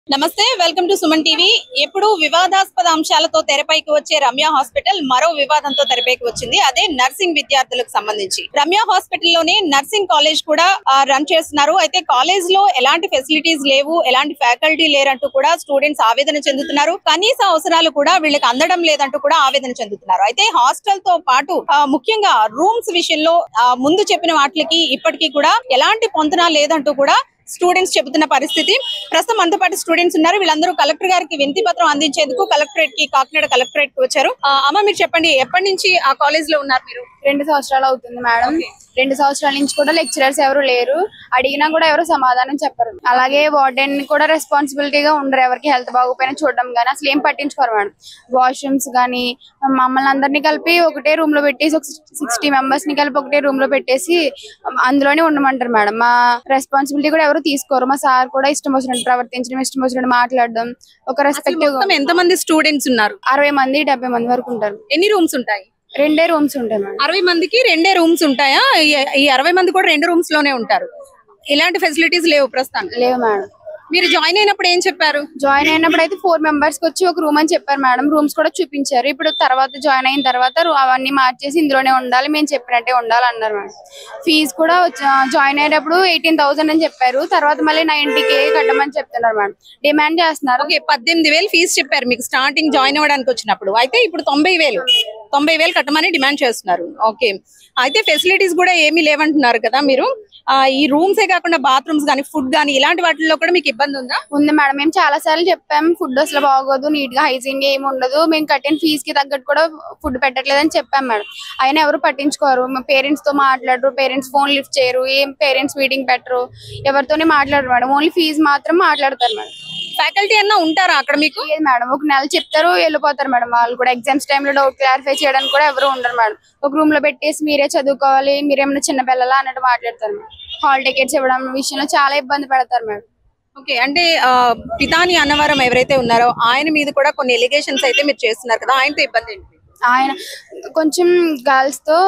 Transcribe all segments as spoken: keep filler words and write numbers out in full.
నమస్తే welcome to Suman TV. ఎప్పుడు వివాదాస్పద అంశాలతో తెరపైకి వచ్చే రమ్య హాస్పిటల్ మరో వివాదంతో తెరపైకి వచ్చింది. అదే నర్సింగ్ విద్యార్థులకు సంబంధించి. రమ్య హాస్పిటల్ లోనే నర్సింగ్ కాలేజ్ కూడా రన్ చేస్తున్నారు. అయితే కాలేజ్ లో ఎలాంటి ఫెసిలిటీస్ లేవు, ఎలాంటి ఫ్యాకల్టీ లేరంటూ కూడా స్టూడెంట్స్ ఆవేదన చెందుతున్నారు. కనీస అవసరాలు కూడా వీళ్ళకి అందడం లేదంటూ కూడా ఆవేదన చెందుతున్నారు. అయితే హాస్టల్ తో పాటు ముఖ్యంగా రూమ్స్ విషయంలో ముందు చెప్పిన వాటికి ఇప్పటికీ కూడా ఎలాంటి పొంతన లేదంటూ కూడా స్టూడెంట్స్ చెబుతున్న పరిస్థితి. ప్రస్తుతం మనతో పాటు స్టూడెంట్స్ ఉన్నారు. వీళ్ళందరూ కలెక్టర్ గారికి వినతి పత్రం అందించేందుకు కలెక్టరేట్ కి కాకినాడ కలెక్టరేట్ కి వచ్చారు. అమ్మ మీరు చెప్పండి, ఎప్పటి నుంచి ఆ కాలేజ్ లో ఉన్నారు మీరు? రెండు సంవత్సరాలు అవుతుంది మేడం. రెండు సంవత్సరాల నుంచి కూడా లెక్చరర్స్ ఎవరు లేరు, అడిగినా కూడా ఎవరు సమాధానం చెప్పరు. అలాగే వార్డెన్ కూడా రెస్పాన్సిబిలిటీగా ఉండరు, ఎవరికి హెల్త్ బాగోపోయినా చూడడం కానీ అసలు ఏం పట్టించుకోరు మేడం. వాష్రూమ్స్ కానీ మమ్మల్ని అందరినీ కలిపి ఒకటే రూమ్ లో పెట్టేసి ఒక సిక్స్టీ మెంబర్స్ ని కలిపి ఒకటే రూమ్ లో పెట్టేసి అందులోనే ఉండమంటారు మేడం. మా రెస్పాన్సిబిలిటీ కూడా ఎవరు తీసుకోరు. మా సార్ కూడా ఇష్టం వచ్చినట్టు ప్రవర్తించడం, ఇష్టం వచ్చినట్టు మాట్లాడడం. ఒక రెస్పెక్టివ్. ఎంత మంది స్టూడెంట్స్ ఉన్నారు? అరవై మంది డెబ్బై మంది వరకు ఉంటారు. ఎన్ని రూమ్స్ ఉంటాయి? రెండే రూమ్స్ ఉంటాయి మేడం. అరవై మందికి రెండే రూమ్స్ ఉంటాయా? ఈ అరవై మంది కూడా రెండు రూమ్స్ లోనే ఉంటారు. ఇలాంటి ఫెసిలిటీస్ లేవు ప్రస్తుతం? లేవు మేడం. మీరు జాయిన్ అయినప్పుడు ఏం చెప్పారు? జాయిన్ అయినప్పుడు అయితే ఫోర్ మెంబర్స్ కి వచ్చి ఒక రూమ్ అని చెప్పారు మేడం. రూమ్స్ కూడా చూపించారు. ఇప్పుడు తర్వాత జాయిన్ అయిన తర్వాత అవన్నీ మార్చేసి ఇందులోనే ఉండాలి, మేము చెప్పినట్టే ఉండాలి అన్నారు మేడం. ఫీజు కూడా జాయిన్ అయ్యేటప్పుడు ఎయిటీన్ థౌసండ్ అని చెప్పారు, తర్వాత మళ్ళీ నైన్టీ కే కట్టమని చెప్తున్నారు మేడం. డిమాండ్ చేస్తున్నారు. ఓకే, పద్దెనిమిది వేలు ఫీజు చెప్పారు మీకు స్టార్టింగ్ జాయిన్ అవ్వడానికి వచ్చినప్పుడు. అయితే ఇప్పుడు తొంభై వేలు తొంభై వేలు కట్టమని డిమాండ్ చేస్తున్నారు. ఓకే, అయితే ఫెసిలిటీస్ కూడా ఏమీ లేవంటున్నారు కదా మీరు. ఈ రూమ్సే కాకుండా బాత్రూమ్స్ కానీ ఫుడ్ కానీ ఇలాంటి వాటిల్లో కూడా మీకు ఇబ్బంది ఉందా? ఉంది మేడం. మేము చాలా సార్లు చెప్పాము, ఫుడ్ అసలు బాగోదు, నీట్ గా హైజీన్ గా ఏమి ఉండదు, మేము కట్టిన ఫీజు కి తగ్గట్టు కూడా ఫుడ్ పెట్టట్లేదని చెప్పాము మేడం. అయినా ఎవరు పట్టించుకోరు. మా పేరెంట్స్ తో మాట్లాడరు, పేరెంట్స్ ఫోన్ లిఫ్ట్ చేయరు, ఏం పేరెంట్స్ మీటింగ్ పెట్టరు, ఎవరితోనే మాట్లాడరు మేడం. ఓన్లీ ఫీజు మాత్రం మాట్లాడతారు మేడం. ఫ్యాకల్టీ అన్నా ఉంటారా అక్కడ మీకు? లేదు మేడం, ఒక నెల చెప్తారు వెళ్ళిపోతారు మేడం. వాళ్ళు కూడా ఎగ్జామ్స్ టైంలో డౌట్ క్లారిఫై చేయడానికి కూడా ఎవరు ఉండరు మేడం. ఒక రూమ్ లో పెట్టేసి మీరే చదువుకోవాలి, మీరేమైనా చిన్న పిల్లలా అన్నట్టు మాట్లాడతారు మేడం. హాల్ టికెట్స్ ఇవ్వడం విషయంలో చాలా ఇబ్బంది పడతారు మేడం. ఓకే, అంటే పితాని అన్నవరం ఎవరైతే ఉన్నారో ఆయన మీద కూడా కొన్ని ఎలిగేషన్స్ అయితే మీరు చేస్తున్నారు కదా, ఆయనతో ఇబ్బంది ఏంటి? ఆయన కొంచెం గర్ల్స్ తో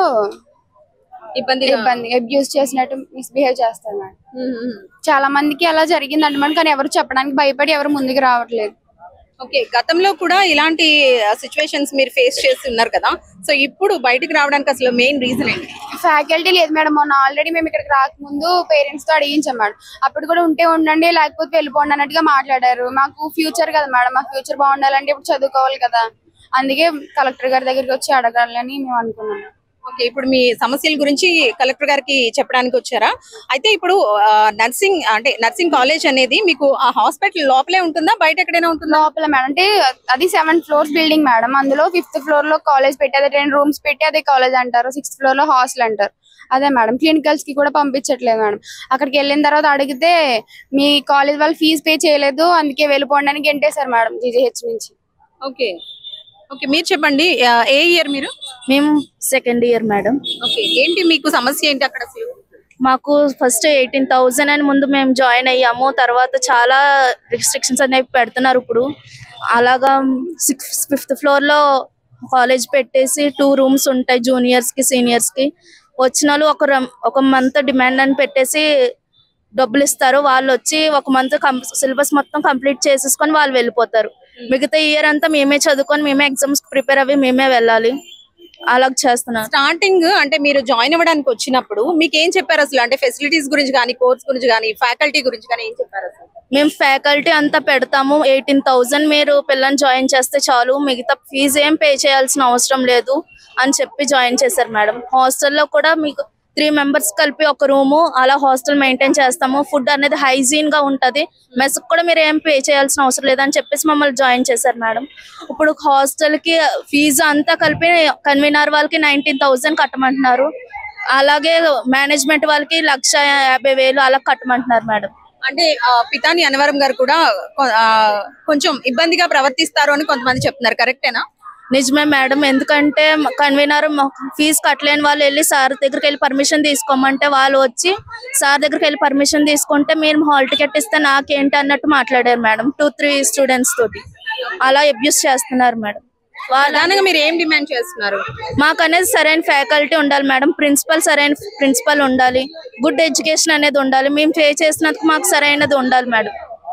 ఇబ్బంది ఇబ్బంది అబ్యూస్ చేసినట్టు మిస్బిహేవ్ చేస్తారు మేడం. చాలా మందికి అలా జరిగింది అంటున్నాడు, కానీ ఎవరు చెప్పడానికి భయపడి ఎవరు ముందుకు రావట్లేదు. ఓకే, గతంలో కూడా ఇలాంటి సిచ్యువేషన్స్ మీరు ఫేస్ చేసి ఉన్నారు కదా, సో ఇప్పుడు బయటకు రావడానికి అసలు మెయిన్ రీజన్ ఏంటి? ఫ్యాకల్టీ లేదు మేడం. మొన్న ఆల్రెడీ మేము ఇక్కడికి రాకముందు పేరెంట్స్ తో అడిగించాం మేడం. అప్పుడు కూడా ఉంటే ఉండండి లేకపోతే వెళ్ళిపోండి అన్నట్టుగా మాట్లాడారు. మాకు ఫ్యూచర్ కదా మేడం, మా ఫ్యూచర్ బాగుండాలంటే ఇప్పుడు చదువుకోవాలి కదా, అందుకే కలెక్టర్ గారి దగ్గరికి వచ్చి అడగాలని మేము అనుకున్నాం. ఓకే, ఇప్పుడు మీ సమస్యల గురించి కలెక్టర్ గారికి చెప్పడానికి వచ్చారా? అయితే ఇప్పుడు నర్సింగ్ అంటే నర్సింగ్ కాలేజ్ అనేది మీకు ఆ హాస్పిటల్ లోపలే ఉంటుందా, బయట ఎక్కడైనా ఉంటుందా? లోపల మేడం. అంటే అది సెవెన్ ఫ్లోర్స్ బిల్డింగ్ మేడం. అందులో ఫిఫ్త్ ఫ్లోర్ లో కాలేజ్ పెట్టి అదే రెండు రూమ్స్ పెట్టి అదే కాలేజ్ అంటారు, సిక్స్త్ ఫ్లోర్ లో హాస్టల్ అంటారు. అదే మేడం, క్లినికల్స్ కి కూడా పంపించట్లేదు మేడం. అక్కడికి వెళ్ళిన తర్వాత అడిగితే మీ కాలేజ్ వాళ్ళు ఫీజు పే చేయలేదు అందుకే వెళ్ళిపోండి అని గెంటేశారు మేడం జీజీహెచ్ నుంచి. ఓకే ఓకే, మీరు చెప్పండి, ఏ ఇయర్ మీరు? మేము సెకండ్ ఇయర్ మేడం. ఓకే, ఏంటి మీకు సమస్య ఏంటి అక్కడ? మాకు ఫస్ట్ ఎయిటీన్ థౌజండ్ అని ముందు మేము జాయిన్ అయ్యాము, తర్వాత చాలా రిస్ట్రిక్షన్స్ అనేవి పెడుతున్నారు. ఇప్పుడు అలాగా సిక్స్ ఫిఫ్త్ ఫ్లోర్ లో కాలేజ్ పెట్టేసి టూ రూమ్స్ ఉంటాయి జూనియర్స్ కి సీనియర్స్ కి. వచ్చిన వాళ్ళు ఒక ఒక మంత్ డిమాండ్ అని పెట్టేసి డబ్బులు ఇస్తారు. వాళ్ళు వచ్చి ఒక మంత్ సిలబస్ మొత్తం కంప్లీట్ చేసేసుకొని వాళ్ళు వెళ్ళిపోతారు. మిగతా ఇయర్ అంతా మేమే చదువుకొని మేమే ఎగ్జామ్స్ ప్రిపేర్ అవ్వి మేమే వెళ్ళాలి. అలా చేస్తున్నారు. స్టార్టింగ్ అంటే మీరు జాయిన్ అవ్వడానికి వచ్చినప్పుడు మీకు ఏం చెప్పారు అసలు? అంటే ఫెసిలిటీస్ గురించి కానీ, కోర్స్ గురించి కానీ, ఫ్యాకల్టీ గురించి కానీ ఏం చెప్పారు అసలు? మేము ఫ్యాకల్టీ అంతా పెడతాము, ఎయిటీన్ థౌజండ్ మీరు పిల్లల్ని జాయిన్ చేస్తే చాలు, మిగతా ఫీజు ఏం పే చేయాల్సిన అవసరం లేదు అని చెప్పి జాయిన్ చేశారు మేడం. హాస్టల్లో కూడా మీకు త్రీ మెంబర్స్ కలిపి ఒక రూము అలా హాస్టల్ మెయింటైన్ చేస్తాము. ఫుడ్ అనేది హైజీన్ గా ఉంటది, మెస్ కూడా మీరు ఏం పే చేయాల్సిన అవసరం లేదని చెప్పేసి మమ్మల్ని జాయిన్ చేశారు మేడం. ఇప్పుడు హాస్టల్ కి ఫీజు అంతా కలిపి కన్వీనర్ వాళ్ళకి నైన్టీన్ థౌసండ్ కట్టమంటున్నారు, అలాగే మేనేజ్మెంట్ వాళ్ళకి లక్ష యాభై వేలు అలా కట్టమంటున్నారు మేడం. అంటే పితాని అన్నవరం గారు కూడా కొంచెం ఇబ్బందిగా ప్రవర్తిస్తారు అని కొంతమంది చెప్తున్నారు, కరెక్టేనా? నిజమే మేడం, ఎందుకంటే కన్వీనర్ ఫీజు కట్టలేని వాళ్ళు వెళ్ళి సార్ దగ్గరికి వెళ్ళి పర్మిషన్ తీసుకోమంటే వాళ్ళు వచ్చి సార్ దగ్గరికి వెళ్ళి పర్మిషన్ తీసుకుంటే మీరు హాల్ టికెట్ ఇస్తే నాకేంటి అన్నట్టు మాట్లాడారు మేడం. టూ త్రీ స్టూడెంట్స్ తోటి అలా అబ్యూస్ చేస్తున్నారు మేడం. వాళ్ళ మీరు ఏం డిమాండ్ చేస్తున్నారు? మాకు అనేది సరైన ఫ్యాకల్టీ ఉండాలి మేడం, ప్రిన్సిపల్ సరైన ప్రిన్సిపల్ ఉండాలి, గుడ్ ఎడ్యుకేషన్ అనేది ఉండాలి, మేము పే చేసినందుకు మాకు సరైనది ఉండాలి మేడం.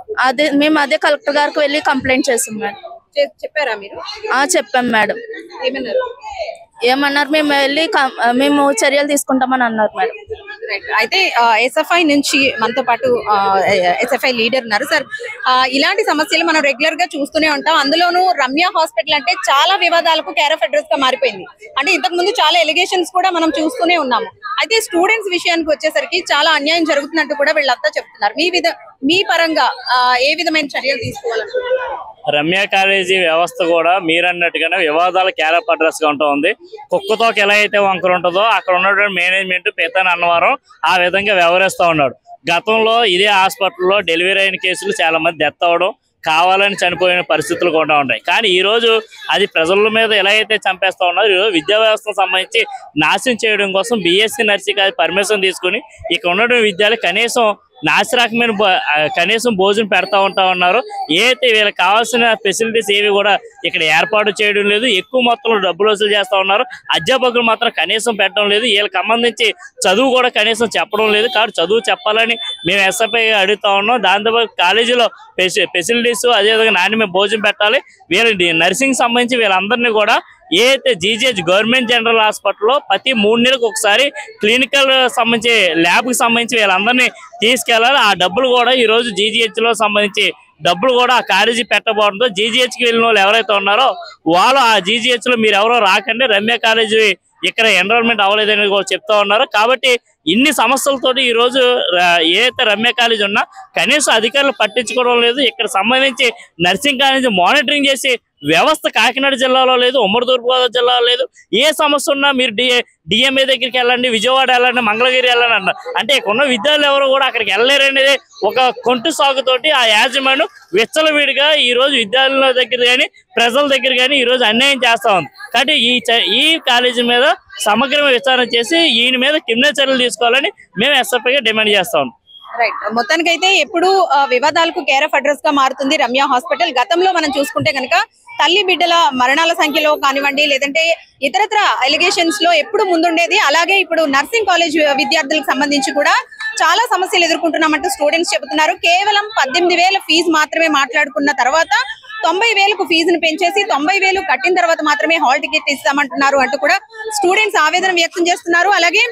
అదే మేము అదే కలెక్టర్ గారికి వెళ్ళి కంప్లైంట్ చేసాం మేడం. చెప్పారా మీరు? చెప్పాం మేడం. ఏమన్నారు? ఏమన్నారు మేము వెళ్ళి మేము చర్యలు తీసుకుంటామని అన్నారు మేడం. అయితే ఎస్ఎఫ్ఐ నుంచి మనతో పాటు ఎస్ఎఫ్ఐ లీడర్ ఉన్నారు. సార్, ఇలాంటి సమస్యలు మనం రెగ్యులర్ గా చూస్తూనే ఉంటాం. అందులోనూ రమ్య హాస్పిటల్ అంటే చాలా వివాదాలకు కేర్ ఆఫ్ అడ్రస్ గా మారిపోయింది. అంటే ఇంతకు ముందు చాలా ఎలిగేషన్స్ కూడా మనం చూస్తూనే ఉన్నాము. అయితే స్టూడెంట్స్ విషయానికి వచ్చేసరికి చాలా అన్యాయం జరుగుతున్నట్టు కూడా వీళ్ళంతా చెప్తున్నారు. మీ విధ మీ పరంగా ఏ విధమైన చర్యలు తీసుకోవాలనుకుంటున్నారు? రమ్య కాలేజీ వ్యవస్థ కూడా మీరన్నట్టుగానే వివాదాల కేర్ ఆఫ్ అడ్రస్ గా ఉంటుంది. కుక్కతోక ఎలా అయితే వంకర ఉంటుందో అక్కడ ఉన్నటువంటి మేనేజ్మెంట్ పేతాని అన్నవారం ఆ విధంగా వ్యవహరిస్తూ ఉన్నాడు. గతంలో ఇదే హాస్పిటల్లో డెలివరీ అయిన కేసులు చాలా మంది డెత్ అవ్వడం, కావాలని చనిపోయిన పరిస్థితులు కూడా ఉంటాయి. కానీ ఈ రోజు అది ప్రజల మీద ఎలా అయితే చంపేస్తా ఉన్నారు, ఈరోజు విద్యా వ్యవస్థకు సంబంధించి నాశనం చేయడం కోసం బీఎస్సీ నర్సింగ్ పర్మిషన్ తీసుకుని ఇక్కడ ఉన్నటువంటి విద్యార్థులు కనీసం నాసిరకమైన కనీసం భోజనం పెడతా ఉంటా ఉన్నారు. ఏదైతే వీళ్ళకి కావాల్సిన ఫెసిలిటీస్ ఏవి కూడా ఇక్కడ ఏర్పాటు చేయడం లేదు. ఎక్కువ మొత్తంలో డబ్బులు వసూలు చేస్తా ఉన్నారు. అధ్యాపకులు మాత్రం కనీసం పెట్టడం లేదు. వీళ్ళకి సంబంధించి చదువు కూడా కనీసం చెప్పడం లేదు. కాబట్టి చదువు చెప్పాలని మేము ఎస్ఎఫ్ఐ అడుగుతా ఉన్నాం. దాంతోపాటు కాలేజీలో ఫెసిలిటీస్ అదేవిధంగా నాణ్యమైన భోజనం పెట్టాలి. వీళ్ళ నర్సింగ్ సంబంధించి వీళ్ళందరినీ కూడా ఏదైతే జీజీహెచ్ గవర్నమెంట్ జనరల్ హాస్పిటల్లో ప్రతి మూడు నెలలకు ఒకసారి క్లినికల్ సంబంధించి ల్యాబ్కి సంబంధించి వీళ్ళందరినీ తీసుకెళ్లాలి. ఆ డబ్బులు కూడా ఈ రోజు జీజీహెచ్ లో సంబంధించి డబ్బులు కూడా ఆ కాలేజీ పెట్టబోవడంతో జీజీహెచ్ కి వెళ్ళిన వాళ్ళు ఎవరైతే ఉన్నారో వాళ్ళు ఆ జీజీహెచ్ లో మీరు ఎవరో రాకండి, రమ్య కాలేజీ ఇక్కడ ఎన్రోల్మెంట్ అవ్వలేదని చెప్తా ఉన్నారు. కాబట్టి ఇన్ని సమస్యలతోటి ఈ రోజు ఏదైతే రమ్య కాలేజీ ఉన్నా కనీసం అధికారులు పట్టించుకోవడం లేదు. ఇక్కడ సంబంధించి నర్సింగ్ కాలేజీ మానిటరింగ్ చేసి వ్యవస్థ కాకినాడ జిల్లాలో లేదు, ఉమ్మడి తూర్పుగోదావరి జిల్లాలో లేదు. ఏ సమస్య ఉన్నా మీరు డిఏ డిఎంఏ దగ్గరికి వెళ్ళండి, విజయవాడ వెళ్ళండి, మంగళగిరి వెళ్ళండి అన్నారు. అంటే ఇక్కడ ఉన్న విద్యార్థులు ఎవరు కూడా అక్కడికి వెళ్ళలేరనేది ఒక కొంటు సాగుతోటి ఆ యాజమాన్యం విచ్చలవిడిగా ఈ రోజు విద్యార్థుల దగ్గర కానీ ప్రజల దగ్గర కానీ ఈ రోజు అన్యాయం చేస్తా ఉంది. కాబట్టి ఈ ఈ కాలేజీ మీద సమగ్రమైన విచారణ చేసి ఈయన మీద క్రిమినల్ చర్యలు తీసుకోవాలని మేము ఎస్ఎఫ్ఐగా డిమాండ్ చేస్తా ఉన్నాం. రైట్, మొత్తానికైతే ఎప్పుడు వివాదాలకు కేర్ ఆఫ్ అడ్రస్ గా మారుతుంది రమ్య హాస్పిటల్. గతంలో మనం చూసుకుంటే కనుక తల్లి బిడ్డల మరణాల సంఖ్యలో కానివ్వండి, లేదంటే ఇతరత్ర ఎలిగేషన్స్ లో ఎప్పుడు ముందుండేది. అలాగే ఇప్పుడు నర్సింగ్ కాలేజ్ విద్యార్థులకు సంబంధించి కూడా చాలా సమస్యలు ఎదుర్కొంటున్నామంటూ స్టూడెంట్స్ చెబుతున్నారు. కేవలం పద్దెనిమిది వేల ఫీజు మాత్రమే మాట్లాడుకున్న తర్వాత తొంభై వేలకు ఫీజును పెంచేసి తొంభై వేలు కట్టిన తర్వాత మాత్రమే హాల్ టికెట్ ఇస్తామంటున్నారు అంటూ కూడా స్టూడెంట్స్ ఆవేదన వ్యక్తం చేస్తున్నారు. అలాగే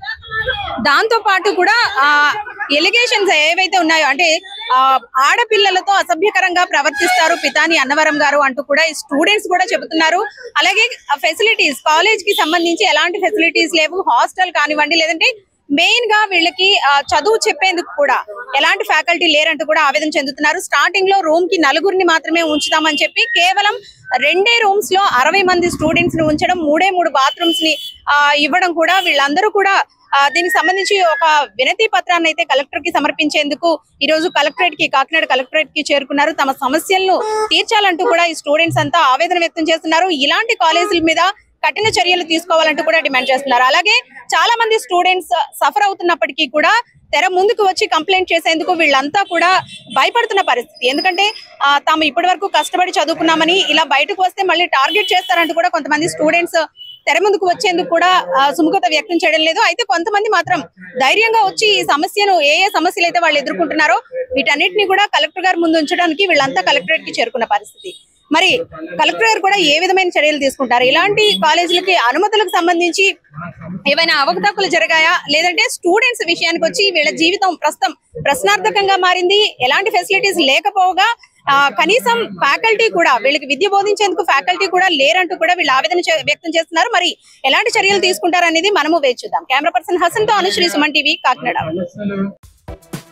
దాంతో పాటు కూడా ఆ ఎలిగేషన్స్ ఏవైతే ఉన్నాయో అంటే ఆ ఆడపిల్లలతో అసభ్యకరంగా ప్రవర్తిస్తారు పితాని అన్నవరం గారు అంటూ కూడా ఈ స్టూడెంట్స్ కూడా చెబుతున్నారు. అలాగే ఫెసిలిటీస్ కాలేజ్ కి సంబంధించి ఎలాంటి ఫెసిలిటీస్ లేవు. హాస్టల్ కానివ్వండి, లేదంటే మెయిన్ గా వీళ్ళకి చదువు చెప్పేందుకు కూడా ఎలాంటి ఫ్యాకల్టీ లేరంటూ కూడా ఆవేదన చెందుతున్నారు. స్టార్టింగ్ లో రూమ్ కి నలుగురిని మాత్రమే ఉంచుతామని చెప్పి కేవలం రెండే రూమ్స్ లో అరవై మంది స్టూడెంట్స్ ని ఉంచడం, మూడే మూడు బాత్రూమ్స్ ని ఇవ్వడం కూడా వీళ్ళందరూ కూడా దీనికి సంబంధించి ఒక వినతి పత్రాన్ని అయితే కలెక్టర్ కి సమర్పించేందుకు ఈ రోజు కలెక్టరేట్ కి కాకినాడ కలెక్టరేట్ కి చేరుకున్నారు. తమ సమస్యలను తీర్చాలంటూ కూడా ఈ స్టూడెంట్స్ అంతా ఆవేదన వ్యక్తం చేస్తున్నారు. ఇలాంటి కాలేజీల మీద కఠిన చర్యలు తీసుకోవాలంటూ కూడా డిమాండ్ చేస్తున్నారు. అలాగే చాలా మంది స్టూడెంట్స్ సఫర్ అవుతున్నప్పటికీ కూడా తెర ముందుకు వచ్చి కంప్లైంట్ చేసేందుకు వీళ్ళంతా కూడా భయపడుతున్న పరిస్థితి. ఎందుకంటే తాము ఇప్పటి వరకు కష్టపడి చదువుకున్నామని ఇలా బయటకు వస్తే మళ్ళీ టార్గెట్ చేస్తారంటూ కూడా కొంతమంది స్టూడెంట్స్ తెర ముందుకు వచ్చేందుకు కూడా సుముఖత వ్యక్తం చేయడం లేదు. అయితే కొంతమంది మాత్రం ధైర్యంగా వచ్చి ఈ సమస్యను ఏ ఏ సమస్యలు అయితే వాళ్ళు ఎదుర్కొంటున్నారో వీటన్నిటిని కూడా కలెక్టర్ గారు ముందు ఉంచడానికి వీళ్ళంతా కలెక్టరేట్ కి చేరుకున్న పరిస్థితి. మరి కలెక్టర్ గారు కూడా ఏ విధమైన చర్యలు తీసుకుంటారు? ఇలాంటి కాలేజీలకి అనుమతులకు సంబంధించి ఏవైనా అవకతవకలు జరిగాయా, లేదంటే స్టూడెంట్స్ విషయానికి వచ్చి వీళ్ళ జీవితం ప్రస్తుతం ప్రశ్నార్థకంగా మారింది. ఎలాంటి ఫెసిలిటీస్ లేకపోగా కనీసం ఫ్యాకల్టీ కూడా వీళ్ళకి విద్య బోధించేందుకు ఫ్యాకల్టీ కూడా లేరంటూ కూడా వీళ్ళు ఆవేదన వ్యక్తం చేస్తున్నారు. మరి ఎలాంటి చర్యలు తీసుకుంటారనేది మనము వేచి చూద్దాం. కెమెరా పర్సన్ హసన్ తో అనుశ్రీ, సుమన్ టీవీ, కాకినాడ.